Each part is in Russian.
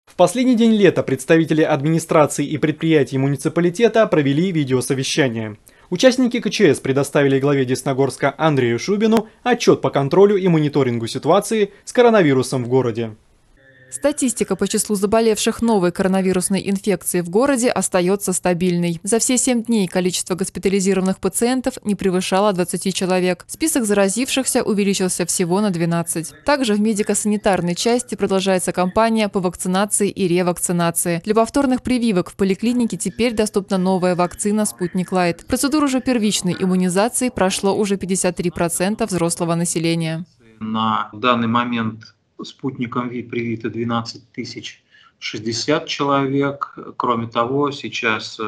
В последний день лета представители администрации и предприятий муниципалитета провели видеосовещание. Участники КЧС предоставили главе Десногорска Андрею Шубину отчет по контролю и мониторингу ситуации с коронавирусом в городе. Статистика по числу заболевших новой коронавирусной инфекцией в городе остается стабильной. За все 7 дней количество госпитализированных пациентов не превышало 20 человек. Список заразившихся увеличился всего на 12. Также в медико-санитарной части продолжается кампания по вакцинации и ревакцинации. Для повторных прививок в поликлинике теперь доступна новая вакцина «Спутник Лайт». Процедуру же первичной иммунизации прошло уже 53% взрослого населения. На данный момент спутником ВИ привито 12 060 человек. Кроме того, сейчас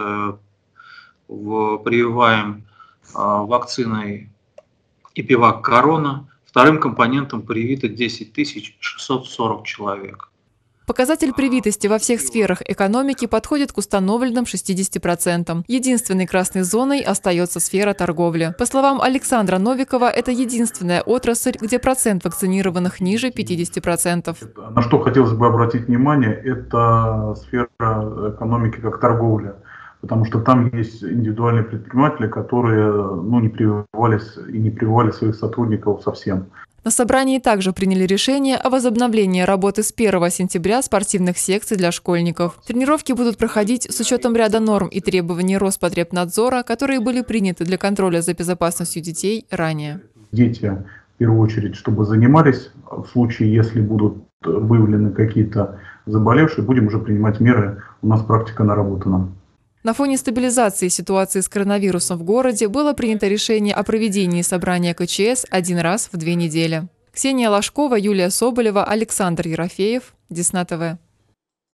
прививаем вакциной Эпивак Корона. Вторым компонентом привито 10 640 человек. Показатель привитости во всех сферах экономики подходит к установленным 60%. Единственной красной зоной остается сфера торговли. По словам Александра Новикова, это единственная отрасль, где процент вакцинированных ниже 50%. На что хотелось бы обратить внимание, это сфера экономики как торговля. Потому что там есть индивидуальные предприниматели, которые не прививались и не прививали своих сотрудников совсем. На собрании также приняли решение о возобновлении работы с 1 сентября спортивных секций для школьников. Тренировки будут проходить с учетом ряда норм и требований Роспотребнадзора, которые были приняты для контроля за безопасностью детей ранее. Дети, в первую очередь, чтобы занимались, в случае, если будут выявлены какие-то заболевшие, будем уже принимать меры, у нас практика наработана. На фоне стабилизации ситуации с коронавирусом в городе было принято решение о проведении собрания КЧС один раз в 2 недели. Ксения Ложкова, Юлия Соболева, Александр Ерофеев, Десна ТВ.